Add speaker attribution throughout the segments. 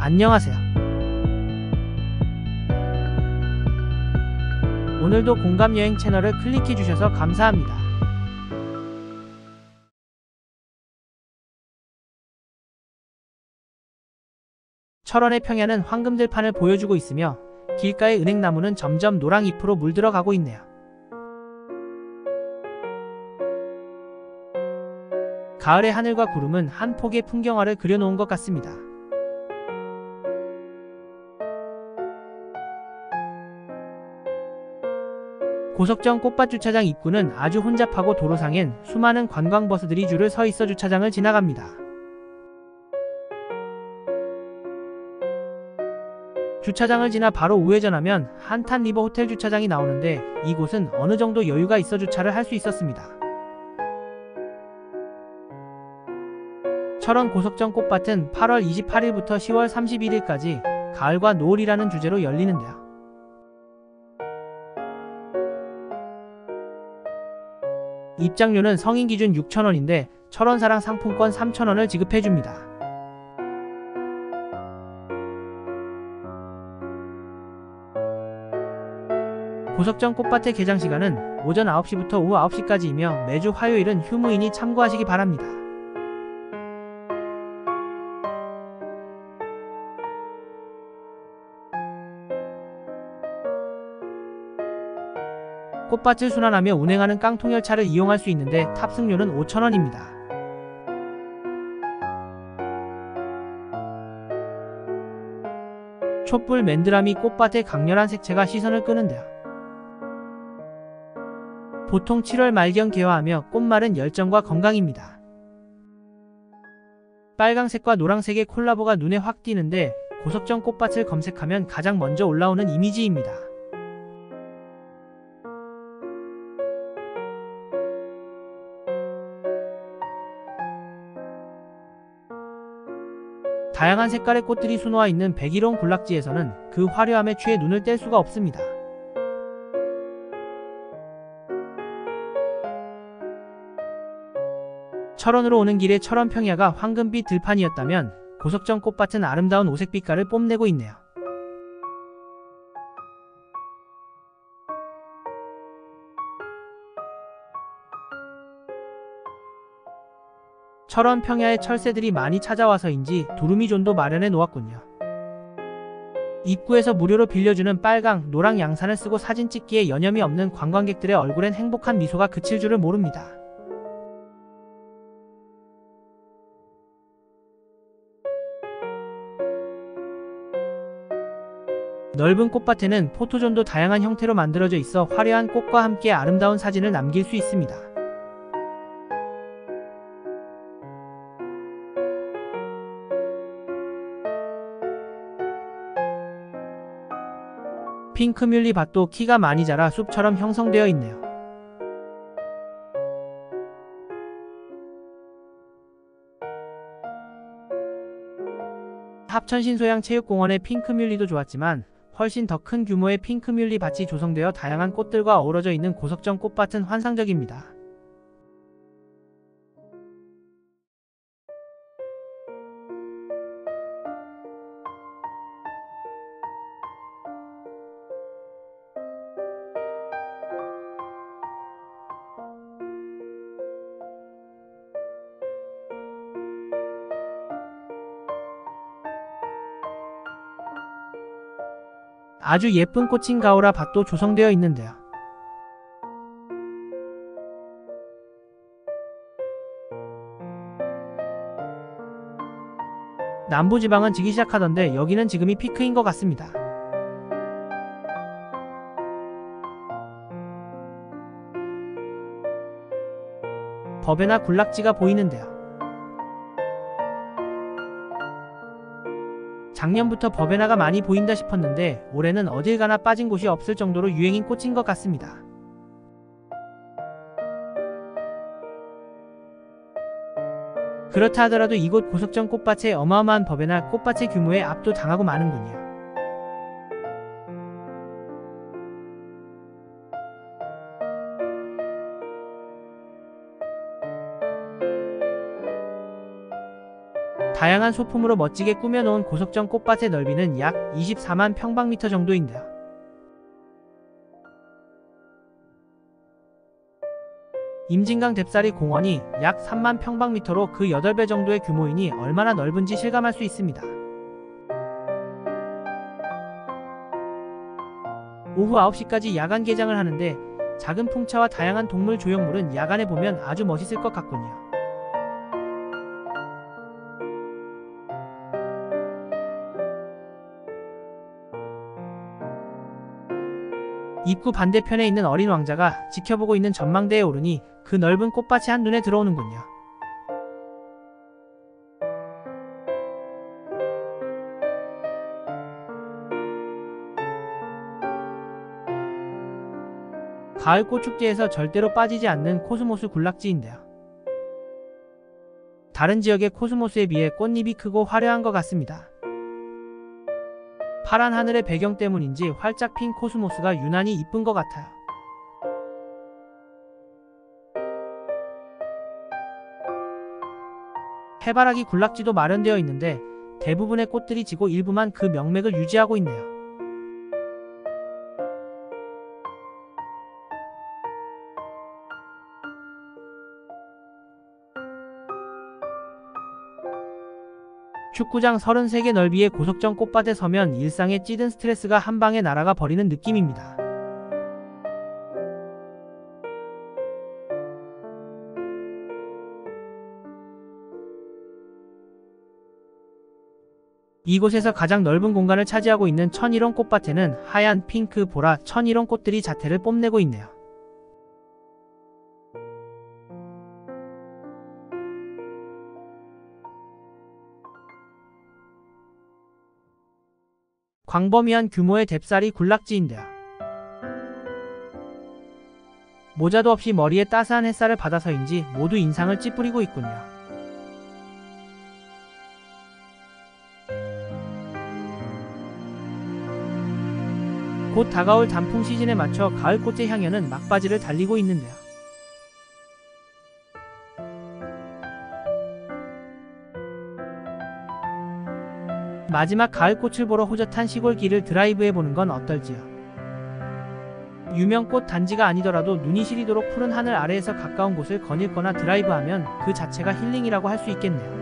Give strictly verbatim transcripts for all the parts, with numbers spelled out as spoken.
Speaker 1: 안녕하세요. 오늘도 공감여행 채널을 클릭해주셔서 감사합니다. 철원의 평야는 황금들판을 보여주고 있으며 길가의 은행나무는 점점 노랑 잎으로 물들어가고 있네요. 가을의 하늘과 구름은 한 폭의 풍경화를 그려놓은 것 같습니다. 고석정 꽃밭주차장 입구는 아주 혼잡하고 도로상엔 수많은 관광버스들이 줄을 서 있어 주차장을 지나갑니다. 주차장을 지나 바로 우회전하면 한탄리버 호텔 주차장이 나오는데 이곳은 어느 정도 여유가 있어 주차를 할 수 있었습니다. 철원 고석정 꽃밭은 팔월 이십팔일부터 시월 삼십일일까지 가을과 노을이라는 주제로 열리는데요. 입장료는 성인 기준 육천 원인데 철원사랑 상품권 삼천 원을 지급해줍니다. 고석정 꽃밭의 개장 시간은 오전 아홉 시부터 오후 아홉 시까지이며 매주 화요일은 휴무이니 참고하시기 바랍니다. 꽃밭을 순환하며 운행하는 깡통열차를 이용할 수 있는데 탑승료는 오천 원입니다. 촛불 맨드라미 꽃밭의 강렬한 색채가 시선을 끄는데요. 보통 칠월 말경 개화하며 꽃말은 열정과 건강입니다. 빨강색과 노란색의 콜라보가 눈에 확 띄는데 고석정 꽃밭을 검색하면 가장 먼저 올라오는 이미지입니다. 다양한 색깔의 꽃들이 수놓아 있는 백일홍 군락지에서는 그 화려함에 취해 눈을 뗄 수가 없습니다. 철원으로 오는 길에 철원 평야가 황금빛 들판이었다면 고석정 꽃밭은 아름다운 오색빛깔을 뽐내고 있네요. 철원 평야에 철새들이 많이 찾아와서인지 두루미존도 마련해 놓았군요. 입구에서 무료로 빌려주는 빨강, 노랑 양산을 쓰고 사진 찍기에 여념이 없는 관광객들의 얼굴엔 행복한 미소가 그칠 줄을 모릅니다. 넓은 꽃밭에는 포토존도 다양한 형태로 만들어져 있어 화려한 꽃과 함께 아름다운 사진을 남길 수 있습니다. 핑크뮬리 밭도 키가 많이 자라 숲처럼 형성되어 있네요. 합천신소양 체육공원의 핑크뮬리도 좋았지만 훨씬 더 큰 규모의 핑크뮬리 밭이 조성되어 다양한 꽃들과 어우러져 있는 고석정 꽃밭은 환상적입니다. 아주 예쁜 꽃인 가오라 밭도 조성되어 있는데요. 남부지방은 지기 시작하던데 여기는 지금이 피크인 것 같습니다. 버베나 군락지가 보이는데요. 작년부터 버베나가 많이 보인다 싶었는데 올해는 어딜 가나 빠진 곳이 없을 정도로 유행인 꽃인 것 같습니다. 그렇다 하더라도 이곳 고석정 꽃밭의 어마어마한 버베나 꽃밭의 규모에 압도당하고 마는군요. 다양한 소품으로 멋지게 꾸며놓은 고석정 꽃밭의 넓이는 약 이십사만 평방미터 정도인데요. 임진강 뎁사리 공원이 약 삼만 평방미터로 그 여덟 배 정도의 규모이니 얼마나 넓은지 실감할 수 있습니다. 오후 아홉 시까지 야간 개장을 하는데 작은 풍차와 다양한 동물 조형물은 야간에 보면 아주 멋있을 것 같군요. 입구 반대편에 있는 어린 왕자가 지켜보고 있는 전망대에 오르니 그 넓은 꽃밭이 한눈에 들어오는군요. 가을 꽃축제에서 절대로 빠지지 않는 코스모스 군락지인데요. 다른 지역의 코스모스에 비해 꽃잎이 크고 화려한 것 같습니다. 파란 하늘의 배경 때문인지 활짝 핀 코스모스가 유난히 이쁜 것 같아요. 해바라기 군락지도 마련되어 있는데 대부분의 꽃들이 지고 일부만 그 명맥을 유지하고 있네요. 축구장 서른세 개 넓이의 고석정 꽃밭에 서면 일상의 찌든 스트레스가 한 방에 날아가 버리는 느낌입니다. 이곳에서 가장 넓은 공간을 차지하고 있는 천일 원 꽃밭에는 하얀, 핑크, 보라, 천일 원 꽃들이 자태를 뽐내고 있네요. 광범위한 규모의 뎁사리 군락지인데요. 모자도 없이 머리에 따스한 햇살을 받아서인지 모두 인상을 찌푸리고 있군요. 곧 다가올 단풍 시즌에 맞춰 가을꽃의 향연은 막바지를 달리고 있는데요. 마지막 가을꽃을 보러 호젓한 시골길을 드라이브해보는 건 어떨지요. 유명 꽃 단지가 아니더라도 눈이 시리도록 푸른 하늘 아래에서 가까운 곳을 거닐거나 드라이브하면 그 자체가 힐링이라고 할 수 있겠네요.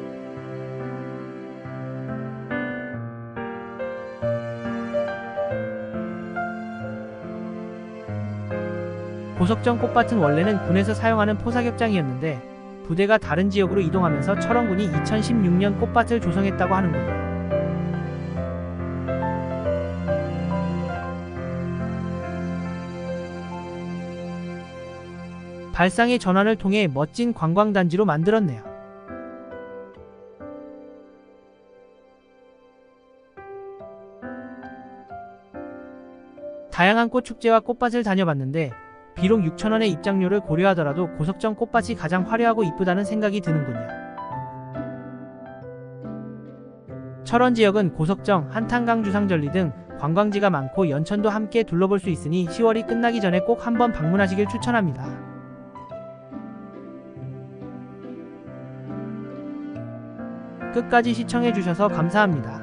Speaker 1: 고석정 꽃밭은 원래는 군에서 사용하는 포사격장이었는데 부대가 다른 지역으로 이동하면서 철원군이 이천십육 년 꽃밭을 조성했다고 하는군요. 발상의 전환을 통해 멋진 관광단지로 만들었네요. 다양한 꽃축제와 꽃밭을 다녀봤는데 비록 육천 원의 입장료를 고려하더라도 고석정 꽃밭이 가장 화려하고 이쁘다는 생각이 드는군요. 철원 지역은 고석정, 한탄강 주상절리 등 관광지가 많고 연천도 함께 둘러볼 수 있으니 시월이 끝나기 전에 꼭 한번 방문하시길 추천합니다. 끝까지 시청해주셔서 감사합니다.